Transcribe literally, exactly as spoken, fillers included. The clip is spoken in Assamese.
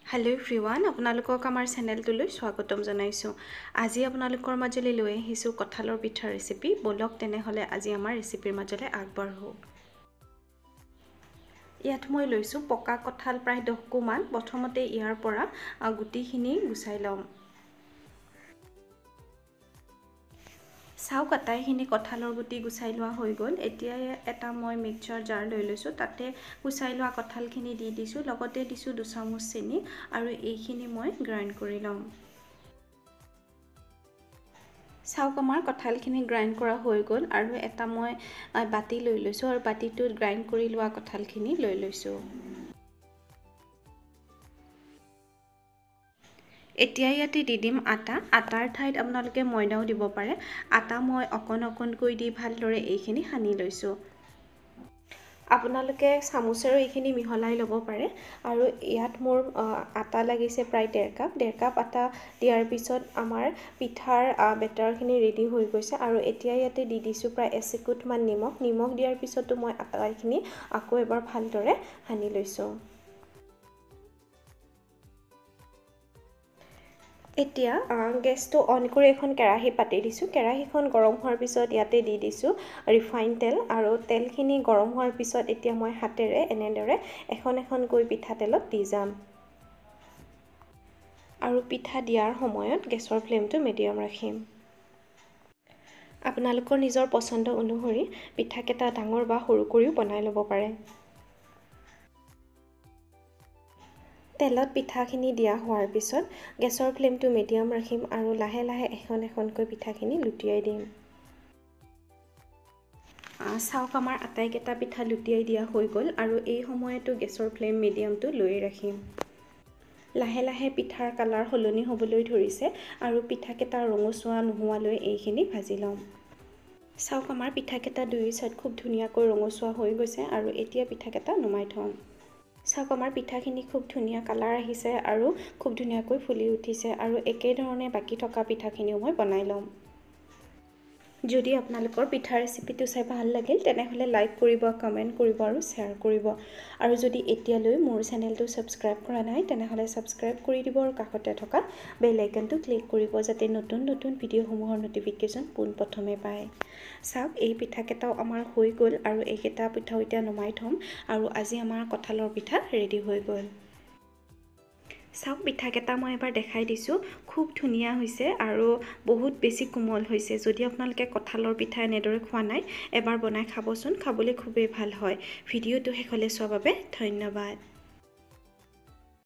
Hello everyone, আপোনালোকক আমাৰ চেনেলটোলৈ স্বাগতম জনাইছো। আজি আপোনালোকৰ মাজলৈ লৈ আহিছো কঁঠালৰ পিঠা ৰেচিপি। বলক তেনেহলে আজি আমাৰ ৰেচিপিৰ মাজলৈ আগবাঢ়ো। ইয়াত মই লৈছো পকা কঁঠাল প্ৰায় দহ কোমান। প্ৰথমতে ইয়াৰ পৰা গুটিখিনি গুচাই লম। চাওক আটাইখিনি কঁঠালৰ গুটি গুচাই লোৱা হৈ গ'ল। এতিয়া এটা মই মিক্সাৰ জাৰ লৈ লৈছো। তাতে গুচাই লোৱা কঁঠালখিনি দি দিছো। লগতে দিছো দুই চামুচ চেনি আৰু এইখিনি মই গ্ৰাইণ্ড কৰি লম। চাওক আমাৰ কঁঠালখিনি গ্ৰাইণ্ড কৰা হৈ গ'ল আৰু এটা মই বাটি লৈ লৈছো আৰু বাটিটোত গ্ৰাইণ্ড কৰি লোৱা কঁঠালখিনি লৈ লৈছো। এতিয়া ইয়াতে দি দিম আটা। আটাৰ ঠাইত আপোনালোকে ময়দাও দিব পাৰে। আটা মই অকণ অকণকৈ দি ভালদৰে এইখিনি সানি লৈছো। আপোনালোকে চামুচেৰে এইখিনি মিহলাই ল'ব পাৰে আৰু ইয়াত মোৰ আটা লাগিছে প্ৰায় ডেৰ কাপ। ডেৰ কাপ আটা দিয়াৰ পিছত আমাৰ পিঠাৰ বেটাৰখিনি ৰেডি হৈ গৈছে আৰু এতিয়া ইয়াতে দি দিছো প্ৰায় এচিকুটমান নিমখ। নিমখ দিয়াৰ পিছতো মই আটাখিনি আকৌ এবাৰ ভালদৰে সানি লৈছো। এতিয়া গেছটো অন কৰি এখন কেৰাহী পাতি দিছো। কেৰাহীখন গৰম হোৱাৰ পিছত ইয়াতে দি দিছো ৰিফাইন তেল আৰু তেলখিনি গৰম হোৱাৰ পিছত এতিয়া মই হাতেৰে এনেদৰে এখন এখনকৈ পিঠা তেলত দি যাম। আৰু পিঠা দিয়াৰ সময়ত গেছৰ ফ্লেমটো মিডিয়াম ৰাখিম। আপোনালোকৰ নিজৰ পছন্দ অনুসৰি পিঠাকেইটা ডাঙৰ বা সৰু কৰিও বনাই ল'ব পাৰে। তেলত পিঠাখিনি দিয়া হোৱাৰ পিছত গেছৰ ফ্লেমটো মিডিয়াম ৰাখিম আৰু লাহে লাহে এখন এখনকৈ পিঠাখিনি লুটিয়াই দিম। চাওক আমাৰ আটাইকেইটা পিঠা লুটিয়াই দিয়া হৈ গ'ল আৰু এই সময়তো গেছৰ ফ্লেম মিডিয়ামটো লৈ ৰাখিম। লাহে লাহে পিঠাৰ কালাৰ সলনি হ'বলৈ ধৰিছে আৰু পিঠাকেইটা ৰঙচুৱা নোহোৱালৈ এইখিনি ভাজি ল'ম। চাওক আমাৰ পিঠাকেইটা দুই চাইড খুব ধুনীয়াকৈ ৰঙচুৱা হৈ গৈছে আৰু এতিয়া পিঠাকেইটা নমাই থম। চাওক আমাৰ পিঠাখিনি খুব ধুনীয়া কালাৰ আহিছে আৰু খুব ধুনীয়াকৈ ফুলি উঠিছে আৰু একে ধৰণে বাকি থকা পিঠাখিনিও মই বনাই ল'ম। যদি আপোনালোকৰ পিঠা ৰেচিপিটো চাই ভাল লাগিল তেনেহলে লাইক কৰিব, কমেন্ট কৰিব আৰু শ্বেয়াৰ কৰিব। আৰু যদি এতিয়ালৈ মোৰ চেনেলটো সাবস্ক্ৰাইব কৰা নাই তেনেহলে সাবস্ক্ৰাইব কৰি দিব আৰু কাষতে থকা বেল আইকনটো ক্লিক কৰিব যাতে নতুন নতুন ভিডিঅ'সমূহৰ নটিফিকেশ্যন পোনপ্ৰথমে পায়। চাওক এই পিঠাকেইটাও আমাৰ হৈ গ'ল আৰু এইকেইটা পিঠাও এতিয়া নমাই থম আৰু আজি আমাৰ কঁঠালৰ পিঠা ৰেডি হৈ গ'ল। চাওক পিঠাকেইটা মই এবাৰ দেখাই দিছো। খুব ধুনীয়া হৈছে আৰু বহুত বেছি কোমল হৈছে। যদি আপোনালোকে কঁঠালৰ পিঠা এনেদৰে খোৱা নাই এবাৰ বনাই খাবচোন। খাবলৈ খুবেই ভাল হয়। ভিডিঅ'টো শেষলৈ চোৱাৰ বাবে ধন্যবাদ।